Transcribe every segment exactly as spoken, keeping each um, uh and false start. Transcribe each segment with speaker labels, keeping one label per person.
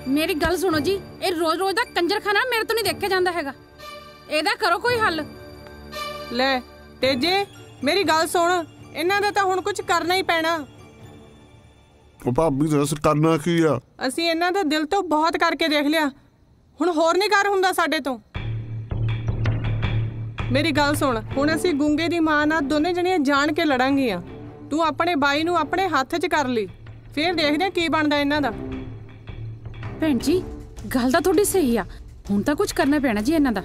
Speaker 1: मेरी गल सुनो जी, ये रोज रोज दा कंजर खाना मेरे तो नहीं देखे जांदा हैगा। एदा करो कोई हल।
Speaker 2: ले तेजे मेरी गल सुन, इन्हां दा तां हुण कुछ करना ही पैना।
Speaker 3: भाभी दस करना की आ?
Speaker 2: असीं इन्हां दा दिल तो बहुत करके देख लिया, हुण होर नहीं कर हुंदा साडे तो। मेरी गल सुन, हुण असीं गूंगे दी मां नाल दोने जणियां जान के लड़ांगीਆਂ। तू अपने बाई नूं अपने हत्थ 'च कर ली, फिर देखदे की बनदा इन्हां दा।
Speaker 1: भैन जी गल तां तुहाडी सही आ, हुण तां कुछ करना पैना जी इन्हां दा।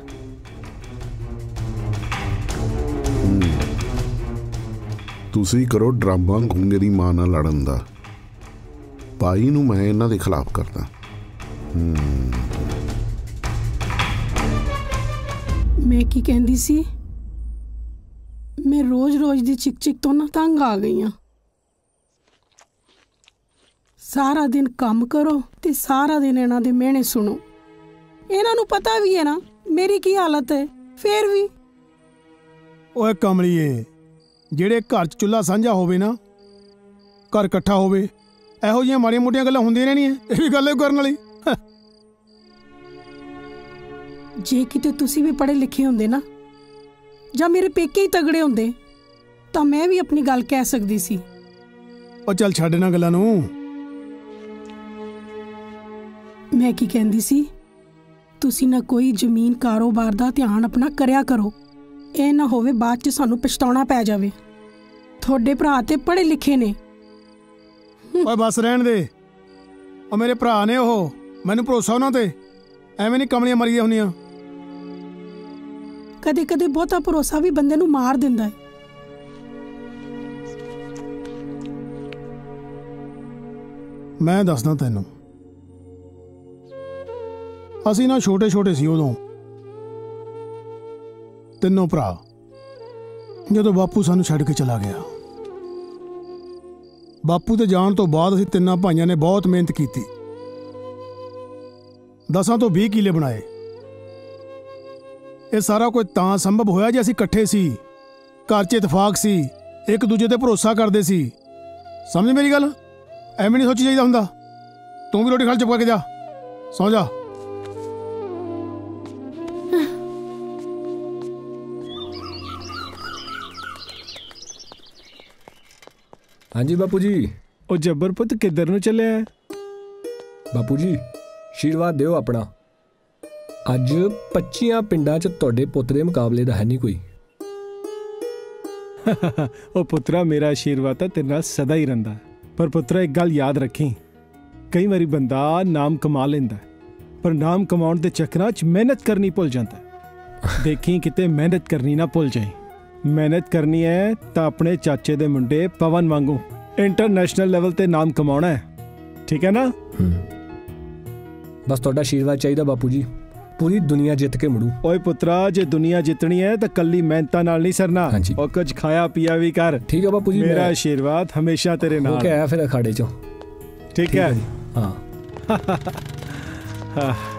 Speaker 3: तुसी करो ड्रामा गूंगे दी मां नाल लड़न दा, भाई नूं मैं इन्हां दे खिलाफ करदा।
Speaker 4: मैं की कहंदी सी, मैं रोज रोज दी चिक चिक तो ना तंग आ गई हाँ। सारा दिन काम करो ते सारा दिन इन्हां दे मेहने सुनो। इन्हां नूं पता भी है ना मेरी की हालत है, फिर भी।
Speaker 5: ओए कमलीए, ਜਿਹੜੇ ਘਰ 'ਚ ਚੁੱਲ੍ਹਾ ਸਾਂਝਾ ਹੋਵੇ ਨਾ, ਘਰ ਇਕੱਠਾ ਹੋਵੇ, ਇਹੋ ਜਿਹੀਆਂ ਮਾੜੀਆਂ ਮੋਟੀਆਂ ਗੱਲਾਂ ਹੁੰਦੀਆਂ ਰਹਿਣੀਆਂ। ਇਹ ਵੀ ਗੱਲ ਹੈ ਕਰਨ ਵਾਲੀ।
Speaker 4: ਜੇ ਕਿਤੇ ਤੁਸੀਂ ਵੀ ਪੜ੍ਹੇ ਲਿਖੇ ਹੁੰਦੇ ਨਾ, ਜਾਂ ਮੇਰੇ ਪੇਕੇ ਹੀ ਤਗੜੇ ਹੁੰਦੇ, ਤਾਂ ਮੈਂ ਵੀ ਆਪਣੀ ਗੱਲ ਕਹਿ ਸਕਦੀ ਸੀ।
Speaker 5: ਉਹ ਚੱਲ ਛੱਡ ਨਾ ਗੱਲਾਂ ਨੂੰ।
Speaker 4: ਮੈਂ ਕੀ ਕਹਿੰਦੀ ਸੀ, ਤੁਸੀਂ ਨਾ ਕੋਈ ਜ਼ਮੀਨ ਕਾਰੋਬਾਰ ਦਾ ਧਿਆਨ ਆਪਣਾ ਕਰਿਆ ਕਰੋ। ਇਹ ਨਾ ਹੋਵੇ ਬਾਅਦ 'ਚ ਸਾਨੂੰ ਪਛਤਾਉਣਾ ਪੈ ਜਾਵੇ। ਤੁਹਾਡੇ ਭਰਾ ਤੇ ਪੜ੍ਹੇ ਲਿਖੇ ਨੇ।
Speaker 5: ਓਏ ਬਸ ਰਹਿਣ ਦੇ, ਉਹ ਮੇਰੇ ਭਰਾ ਨੇ, ਉਹ ਮੈਨੂੰ ਭਰੋਸਾ ਉਹਨਾਂ ਤੇ। ਐਵੇਂ ਨਹੀਂ ਕਮਲੀਆਂ ਮਰੀਆਂ ਹੁੰਦੀਆਂ।
Speaker 4: ਕਦੇ ਕਦੇ ਬਹੁਤਾ ਭਰੋਸਾ ਵੀ ਬੰਦੇ ਨੂੰ ਮਾਰ ਦਿੰਦਾ ਹੈ।
Speaker 5: ਮੈਂ ਦੱਸਦਾ ਤੈਨੂੰ, ਅਸੀਂ ਨਾ ਛੋਟੇ ਛੋਟੇ ਸੀ ਉਦੋਂ, ਤਿੰਨੋਂ ਭਰਾ। ਜਦੋਂ ਬਾਪੂ ਸਾਨੂੰ ਛੱਡ ਕੇ ਚਲਾ ਗਿਆ, ਬਾਪੂ ਦੇ ਜਾਣ ਤੋਂ ਬਾਅਦ ਅਸੀਂ ਤਿੰਨਾਂ ਭਾਈਆਂ ਨੇ ਬਹੁਤ ਮਿਹਨਤ ਕੀਤੀ। ਦਸਾਂ ਤੋਂ ਵੀਹ ਕਿੱਲੇ ਬਣਾਏ। ਇਹ ਸਾਰਾ ਕੁਝ ਤਾਂ ਸੰਭਵ ਹੋਇਆ ਜੇ ਅਸੀਂ ਇਕੱਠੇ ਸੀ, ਘਰ 'ਚ ਇਤਫਾਕ ਸੀ, ਇੱਕ ਦੂਜੇ ਤੇ ਭਰੋਸਾ ਕਰਦੇ ਸੀ। ਸਮਝ ਮੇਰੀ ਗੱਲ? ਐਵੇਂ ਨਹੀਂ ਸੋਚੀ ਜਾਈਦਾ ਹੁੰਦਾ। ਤੂੰ ਵੀ ਰੋਟੀ ਖਾ ਚੁੱਪ ਕਰਕੇ ਜਾ, ਸੌਂ ਜਾ।
Speaker 6: हाँ जी बापू जी।
Speaker 5: ओ जब्बर पुत किधर नूं चले है?
Speaker 6: बापू जी आशीर्वाद दिओ अपना। अज पच्चियां पिंडां च तुहाडे पुत्त दे मुकाबले दा है नहीं कोई।
Speaker 5: ओ पुत्रा, मेरा आशीर्वाद तां तेरे नाल सदा ही रहिंदा। पर पुत्रा एक गल याद रखी, कई बारी बंदा नाम कमा लैंदा, पर नाम कमाउण दे चक्करां च मेहनत करनी भुल जांदा। देखी किते मेहनत करनी ना भुल जाए। मेहनत करनी है तो अपने चाचे दे मुंडे पवन वांगू इंटरनेशनल लेवल ते नाम कमाना है, ठीक है ना?
Speaker 6: बस तुहाडा आशीर्वाद चाहिए बापू जी, पूरी दुनिया जित के मुड़ू।
Speaker 5: ओए पुत्रा, जे दुनिया जितनी है तो कल्ली मेहनतां नाल नहीं सरना।
Speaker 6: हाँ जी।
Speaker 5: और कुछ खाया पिया भी कर।
Speaker 6: ठीक है बापू जी,
Speaker 5: मेरा आशीर्वाद हमेशा तेरे नाल।
Speaker 6: ओके है फिर अखाड़े चो।
Speaker 5: ठीक है?
Speaker 6: हाँ।
Speaker 5: हाँ।